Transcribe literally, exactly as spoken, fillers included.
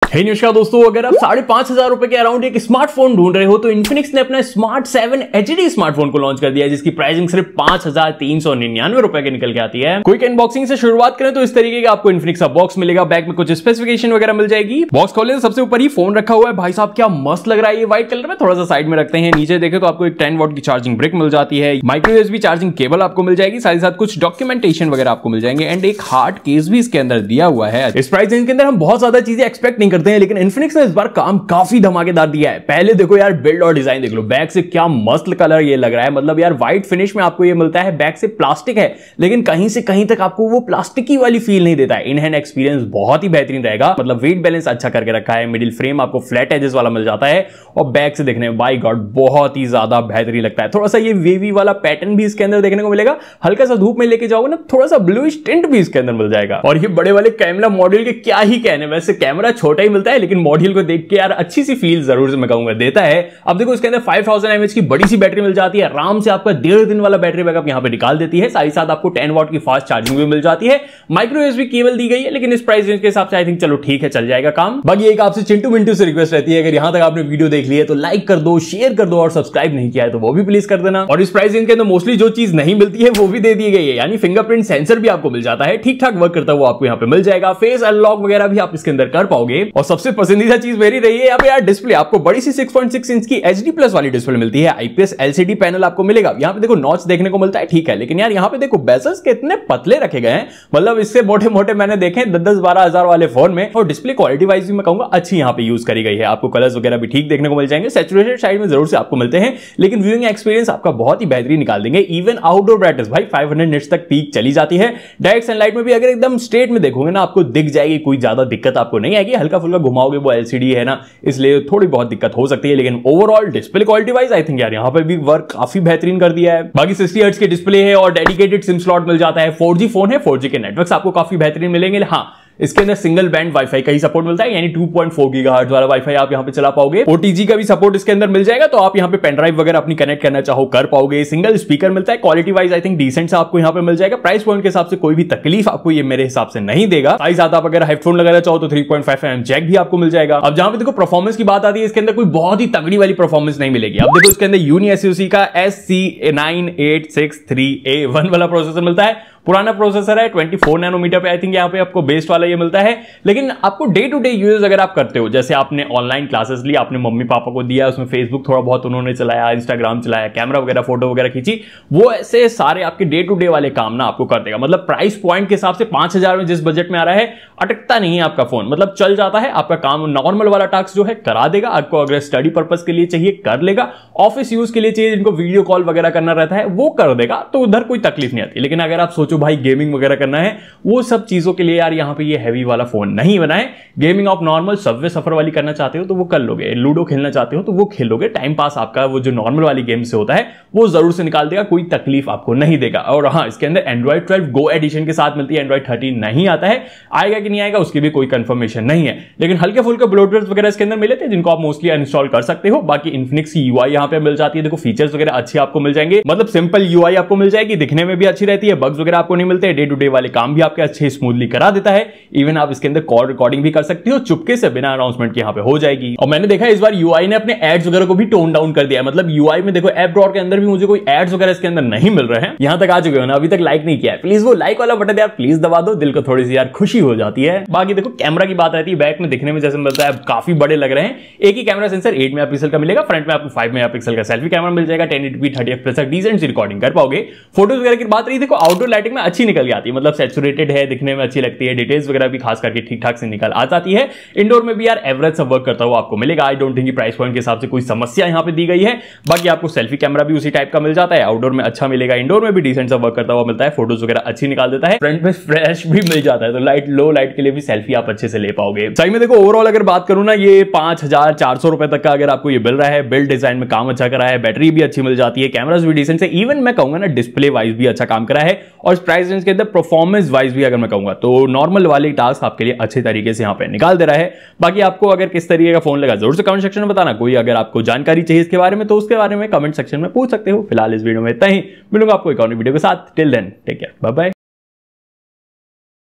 हे नमस्कार दोस्तों, अगर आप साढ़े पांच हजार रुपए के अराउंड एक स्मार्टफोन ढूंढ रहे हो तो इन्फिनिक्स ने अपना स्मार्ट सेवन एचडी स्मार्टफोन को लॉन्च कर दिया है, जिसकी प्राइसिंग सिर्फ पांच हजार तीन सौ निन्यानवे रुपए के निकल के आती है। क्विक अनबॉक्सिंग से शुरुआत करें तो इस तरीके का आपको इन्फिनिक्स का बॉक्स मिलेगा। बैक में कुछ स्पेसिफिकेशन वगैरह मिल जाएगी। बॉक्स खोले तो सबसे ऊपर ही फोन रखा हुआ है। भाई साहब क्या मस्त लग रहा है ये व्हाइट कलर में। थोड़ा सा साइड में रखते हैं। नीचे देखे तो आपको एक टेन वॉट की चार्जिंग ब्रिक मिल जाती है। माइक्रो यूएसबी चार्जिंग केबल आपको मिल जाएगी। साथ ही साथ कुछ डॉक्यूमेंटेशन वगैरह आपको मिल जाएंगे एंड एक हार्ड केस भी इसके अंदर दिया हुआ है। इस प्राइस रेंज के अंदर हम बहुत ज्यादा चीजें एक्सपेक्ट नहीं करते हैं, लेकिन इन्फिनिक्स ने इस बार काम काफी धमाकेदार दिया है। पहले देखो यार बिल्ड और डिजाइन देख लो। बैक से क्या मस्त कलर ये लग रहा है। मतलब यार व्हाइट फिनिश में आपको ये मिलता है। बैक से प्लास्टिक है लेकिन कहीं से कहीं तक आपको वो प्लास्टिक की वाली फील नहीं देता है। इन हैंड एक्सपीरियंस बहुत ही बेहतरीन रहेगा। मतलब वेट बैलेंस अच्छा करके रखा है। मिडिल फ्रेम आपको फ्लैट एजेस वाला मिल जाता है और बैक से देखने में बाय गॉड बहुत ही ज्यादा बेहतरीन लगता है। थोड़ा सा ये वेवी वाला पैटर्न भी इसके अंदर देखने को मिलेगा। हल्का सा धूप में लेके जाओगे ना, थोड़ा सा ब्लूइश टिंट भी इसके अंदर मिल जाएगा। और ये बड़े वाले कैमरा मॉड्यूल के क्या ही कहने, वैसे कैमरा छोटा ही मिलता है लेकिन मॉड्यूल को देख के यार अच्छी सी फील जरूर से मैं कहूंगा देता है। अब देखो इसके अंदर फाइव थाउजेंड एमएच की बड़ी सी बैटरी मिल जाती है। आराम से आपका डेढ़ दिन वाला बैटरी बैकअप यहां पे निकाल देती है। साथ ही साथ आपको टेन वॉट की फास्ट चार्जिंग भी मिल जाती है। माइक्रो यूएसबी केबल दी गई है, लेकिन इस प्राइस रेंज के हिसाब से आई थिंक चलो ठीक है, चल जाएगा काम। बाकी एक आपसे चिंटू मिंटू से रिक्वेस्ट रहती है, अगर यहां तक आपने वीडियो देख ली है तो लाइक कर दो, शेयर कर दो और सब्सक्राइब नहीं किया है तो वो भी प्लीज कर देना। और इस प्राइस रेंज के अंदर मोस्टली जो चीज नहीं मिलती है वो भी दे दी गई है, यानी फिंगरप्रिंट सेंसर भी आपको मिल जाता है। ठीक ठाक वर्क करता है वो आपको यहाँ पे मिल जाएगा। फेस अनलॉक वगैरह भी आप इसके अंदर कर पाओगे। और सबसे पसंदीदा चीज मेरी रही है यहाँ पे यार डिस्प्ले। आपको बड़ी सी सिक्स पॉइंट सिक्स इंच की एचडी प्लस वाली डिस्प्ले मिलती है। आईपीएस एलसीडी पैनल आपको मिलेगा। यहाँ पे देखो नॉच देखने को मिलता है, ठीक है, लेकिन यार यहाँ पे देखो बेजल्स कितने पतले रखे गए हैं। मतलब इससे मोटे मोटे मैंने देखे दस दस बारह हजार वाले फोन में। और डिस्प्ले क्वालिटी वाइज भी मैं कहूंगा अच्छी यहाँ पे यूज करी गई है। आपको कलर्स वगैरह भी ठीक देखने को मिल जाएंगे। सैचुरेटेड साइड में जरूर से आपको मिलते हैं, लेकिन व्यूइंग एक्सपीरियंस आपका बहुत ही बेहतरीन निकाल देंगे। इवन आउटडोर ब्राइटनेस भाई फाइव हंड्रेड निट्स तक पीक चली जाती है। डायरेक्ट सनलाइट में भी अगर एकदम स्ट्रेट में देखोगे ना, आपको दिख जाएगी, कोई ज्यादा दिक्कत आपको नहीं आएगी। हल्का फुल्का घुमाओगे, वो एलसीडी है ना, इसलिए थोड़ी बहुत दिक्कत हो सकती है, लेकिन overall display quality wise I think यार यहाँ पे भी वर्क काफी बेहतरीन कर दिया है। बाकी सिक्सटी हर्ट्ज के डिस्प्ले है और डेडिकेटेड सिम स्लॉट मिल जाता है। फोर जी फोन है, फोर जी के नेटवर्क्स आपको काफी बेहतरीन मिलेंगे। हाँ, इसके अंदर सिंगल बैंड वाईफाई का ही सपोर्ट मिलता है, यानी टू पॉइंट फोर गीगाहर्ट्ज वाला वाईफाई आप यहां पे चला पाओगे। ओटीजी का भी सपोर्ट इसके अंदर मिल जाएगा, तो आप यहां पे पेन ड्राइव वगैरह अपनी कनेक्ट करना चाहो कर पाओगे। सिंगल स्पीकर मिलता है। Quality wise I think decent सा आपको यहां पे मिल जाएगा। प्राइस पॉइंट के हिसाब से कोई भी तकलीफ आपको ये मेरे हिसाब से नहीं देगा। साथ ही साथ आप अगर हेडफोन लगाना चाहो तो three point five M jack भी आपको मिल जाएगा। अब जहां पे देखो परफॉर्मेंस की बात आती है, इसके अंदर कोई बहुत ही तगड़ी वाली परफॉर्मेंस नहीं मिलेगी। अब देखो इसके अंदर यूनी एसयूसी का S C nine eight six three A one वाला प्रोसेसर मिलता है। पुराना प्रोसेसर है, ट्वेंटी फोर नैनोमीटर पे आई थिंक यहाँ पे आपको बेस्ट वाला ये मिलता है। लेकिन आपको डे टू डे यूज अगर आप करते हो, जैसे आपने ऑनलाइन क्लासेस ली, आपने मम्मी पापा को दिया, उसमें फेसबुक थोड़ा बहुत उन्होंने चलाया, इंस्टाग्राम चलाया, कैमरा वगैरह फोटो वगैरह खींची, वो ऐसे सारे आपके डे टू डे वाले काम ना आपको कर देगा। मतलब प्राइस पॉइंट के हिसाब से पांच हजार में जिस बजट में आ रहा है, अटकता नहीं है आपका फोन। मतलब चल जाता है, आपका काम नॉर्मल वाला टास्क जो है करा देगा। आपको अगर स्टडी पर्पज के लिए चाहिए कर लेगा, ऑफिस यूज के लिए चाहिए, जिनको वीडियो कॉल वगैरह करना रहता है वो कर देगा, तो उधर कोई तकलीफ नहीं आती। लेकिन अगर आप सोचो भाई गेमिंग वगैरह करना है, वो सब चीजों के लिए यार यहाँ पे ये हैवी वाला फोन नहीं बना है। गेमिंग आप नॉर्मल सबवे सफर वाली करना चाहते हो तो वो कर लोगे, लूडो खेलना चाहते हो तो वो खेलोगे, टाइम पास आपका वो जो नॉर्मल वाली गेम से होता है वो जरूर से निकाल देगा, कोई तकलीफ आपको नहीं देगा। और हाँ, इसके अंदर एंड्रॉइड ट्वेल्व गो एडिशन के साथ मिलती है। एंड्रॉइड थर्टीन नहीं आता है, आएगा कि नहीं आएगा उसकी भी कोई कंफर्मेशन नहीं है, लेकिन हल्के फुल्के ब्लोटवेयर वगैरह इसके अंदर मिले थे, जिनको आप मोस्टली इंस्टॉल कर सकते हो। बाकी इन्फिनिक्स की यूआई यहाँ पे मिल जाती है। देखो फीचर्स वगैरह अच्छे आपको मिल जाएंगे। मतलब सिंपल यूआई आपको मिल जाएगी, दिखने में भी अच्छी रहती है, बग्स वगैरह आपको नहीं मिलते, डे टू डे वाले काम भी आपके अच्छे स्मूथली करा देता है। इवन आप इसके अंदर कॉल रिकॉर्डिंग भी कर सकते हो चुपके से, बिना अनाउंसमेंट के यहाँ पे हो जाएगी। और मैंने देखा इस बार यूआई ने अपने एड्स वगैरह को भी टोन डाउन कर दिया है। मतलब यूआई में देखो ऐप ड्रॉअर के अंदर भी मुझे कोई एड्स वगैरह इसके अंदर नहीं मिल रहे हैं। यहां तक आ चुके हो ना, अभी तक लाइक नहीं किया है, प्लीज वो लाइक वाला बटन यार प्लीज दबा दो, दिल को थोड़ी सी यार खुशी हो जाती है। बाकी देखो कैमरा की बात रहती है, बैक में दिखने में जैसे मिलता है काफी बड़े लग रहे हैं। एक ही कैमरा सेंसर एट मेगापिक्सल का मिलेगा। फ्रंट में आपको फाइव मेगापिक्सल का सेल्फी कैमरा मिल जाएगा। Ten eighty P thirty FPS तक डिसेंट सी रिकॉर्डिंग कर पाओगे। फोटोज वगैरह की बात रही, देखो आउटडोर लाइटिंग में अच्छी निकल जाती है। मतलब सैचुरेटेड है, दिखने में अच्छी लगती है, डिटेल्स वगैरह भी खास करके ठीक ठाक से निकल आ जाती है। इंडोर में भी यार एवरेज सब वर्क करता हुआ आपको मिलेगा। I don't think price point के हिसाब से कोई समस्या यहां पे दी गई है। बाकी आपको सेल्फी कैमरा भी उसी टाइप का मिल जाता है। आउटडोर में अच्छा मिलेगा, इंडोर में भी डिसेंट सा वर्क करता हुआ मिलता है। फोटोज वगैरह अच्छी निकाल देता है। फ्रंट में फ्रेश भी मिल जाता है, तो लाइट लो लाइट के लिए भी सेल्फी आप अच्छे से ले पाओगे। सही में देखो ओवरऑल अगर बात करूं ना, ये पांच हजार चार सौ रुपए तक का अगर आपको ये मिल रहा है, बिल्ड डिजाइन में काम अच्छा करा है, बैटरी भी अच्छी मिल जाती है, कैमरास भी डिसेंट से, इवन मैं कहूंगा ना डिस्प्ले वाइज भी अच्छा काम करा है। और प्राइस रेंज के अंदर परफॉर्मेंस वाइज भी अगर मैं कहूंगा तो नॉर्मल वाले टास्क आपके लिए अच्छे तरीके से यहाँ पे निकाल दे रहा है। बाकी आपको अगर किस तरीके का फोन लगा जरूर से कमेंट सेक्शन में बताना। कोई अगर आपको जानकारी चाहिए इसके बारे में तो उसके बारे में कमेंट सेक्शन में पूछ सकते हो। फिलहाल इस वीडियो में इतना ही, मिलूंगा आपको एक और वीडियो के साथ। Till then take care, bye bye.